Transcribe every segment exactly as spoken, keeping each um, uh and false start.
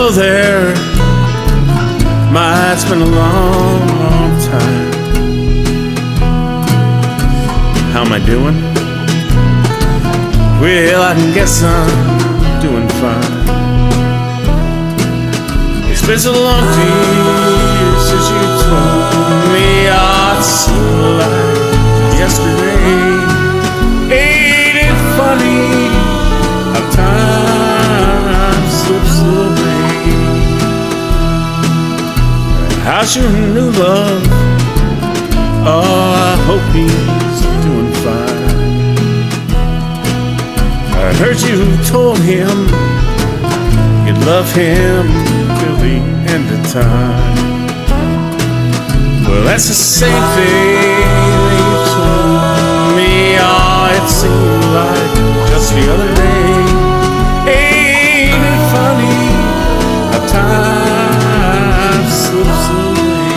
go there. My, it's been a long, long time. How am I doing? Well, I can guess I'm doing fine. It's been so long to years since you told me I'd see like yesterday. Ain't it funny how time slips away? How's your new love? Oh, I hope he's doing fine. I heard you told him you'd love him till the end of time. Well, that's the same thing you told me. Oh, it seemed like just the other day. Ain't it funny how time slips away?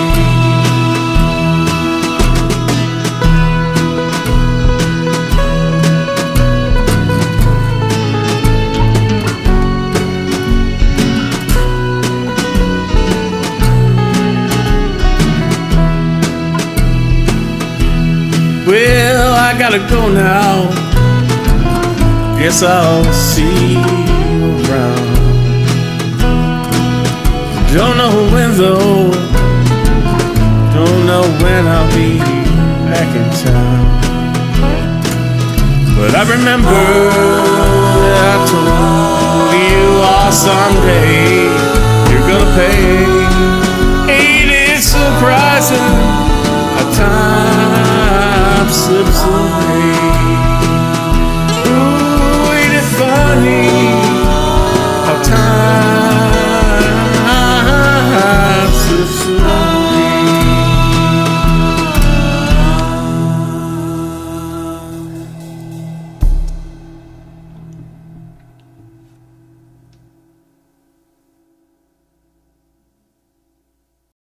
Well, I gotta go now. Guess I'll see you around. Don't know when though. Don't know when I'll be back in town. But I remember that I told you all someday you're gonna pay. Ain't it surprising how time slips away?